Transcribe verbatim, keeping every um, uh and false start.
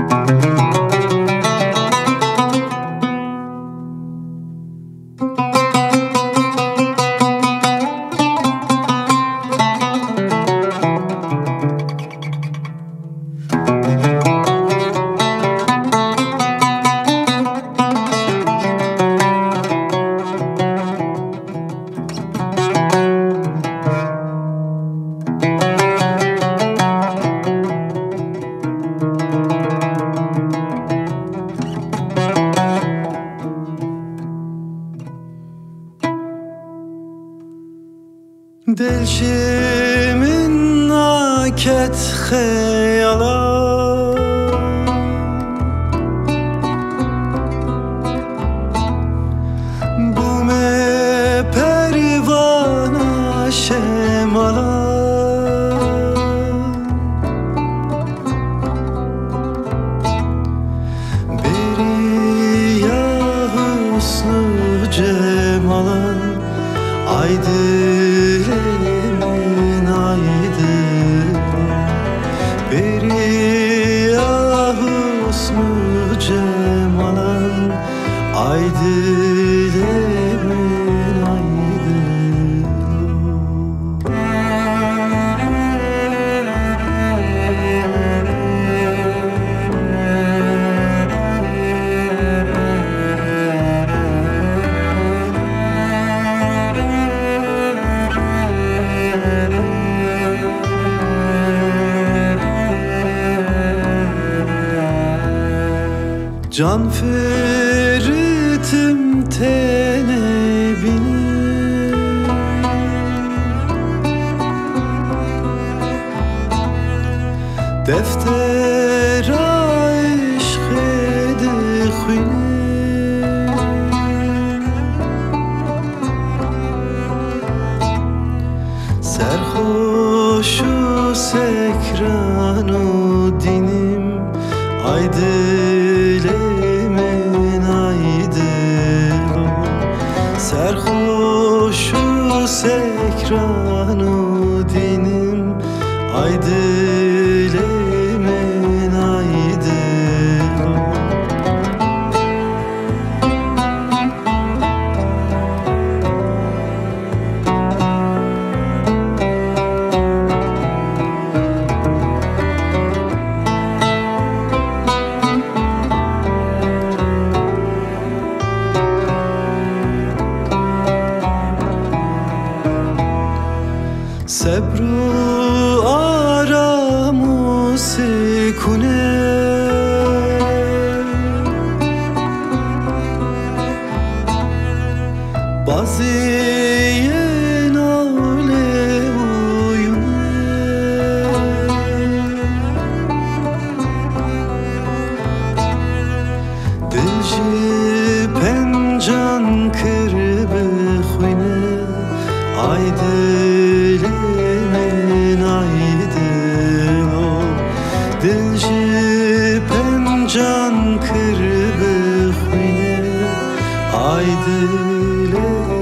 دلشیمین ناکت خیالم بوم پروانه شمالم بری یا حسن و جمالم aydı Aydilemin aydın Can feritim tene binir Defter aşk ede xuyne Serhoşu sekranu dinim Aydilemin aydın Serhoşu sekranu dinim Aydilemin aydın Sebru aramu sekune Baziyen ale uyune Dilji pencan kırbe xuyne Aydilemin aydın o Dilji pencan kırbe xuyne Aydilemin